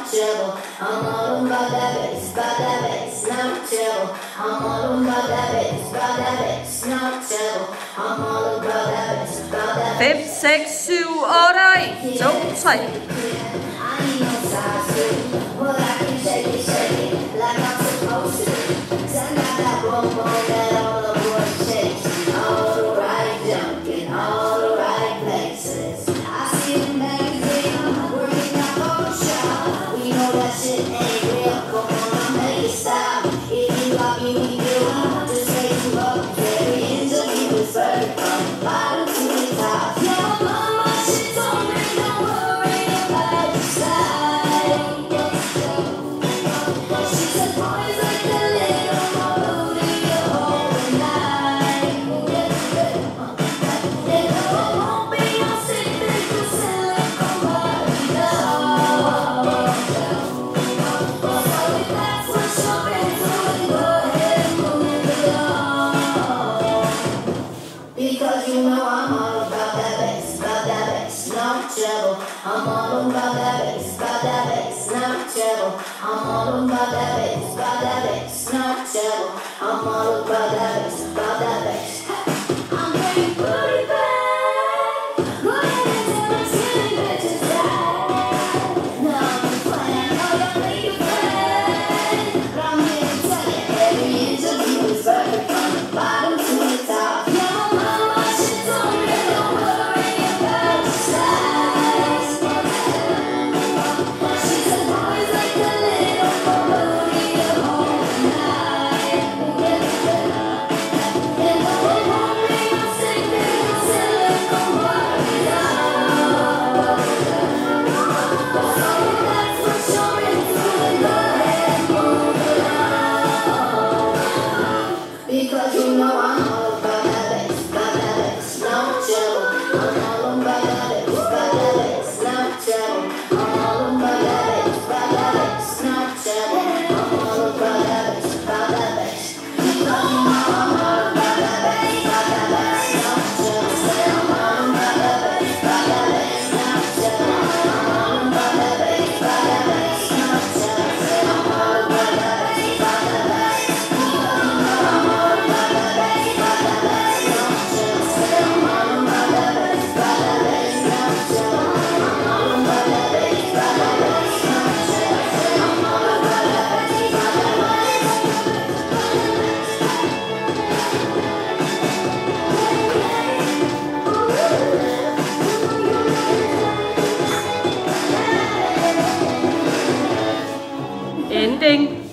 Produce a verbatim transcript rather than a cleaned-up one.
trouble. I'm all about that bass, about that bass, no trouble. I'm all about that bass, about that bass, no trouble. I'm all about that bass, about that bass. fem, seks, syv, otte, en, to, tre. I ain't no size two, but I can shake it, shake it like I'm supposed to. 'Cause I got that boom boom that all the boys chase. All the right junk in all the right places. I see the magazine, working out Photoshop. We know that shit ain't real. Come on, I'll make it stop. If you love me, we do. Just say you love me. Every interview is perfect from the bottom to the top. Yeah, mama, she told me don't worry about your style. She said boys like a little more booty the whole night. And no, it won't be your secret to silicone body doll. So if that's what you're into, go ahead and move it on. Because you know I'm all about that bass, about that bass, no trouble. I'm all about that bass, about that bass, no trouble. I'm all about that bass, about that bass, no trouble. I'm all about that bass, about that bass. I'm bringing booty back. Go ahead and tell them skinny bitches that. No, I'm just playing, I know y'all need a friend. But I'm here to tell you, every interview is perfect from the bottom to the top. Yeah, my mama, she told me don't worry about your size. She said boys like a little more booty the whole night. And no, it won't be your secret to silicone body doll. So if that's what you're into, then go ahead and move it on. Because you know I'm all about that bass, about that bass, no trouble. I'm all about that bass, about that bass, no trouble. I'm all about that bass, about that bass, no trouble. I'm all about that bass, about that bass. Because you know I'm all about that bass, about that bass, no trouble. Say I'm all about that bass, about that bass, no trouble. I'm all about that bass, about that bass, no trouble. Say I'm all about that bass, about that bass. Because you know I'm all about that bass, about that bass, no trouble. Say I'm all about that bass, about that bass, no trouble. I'm all about that bass, about that bass, no trouble. Say I'm all about that bass, about that Ending.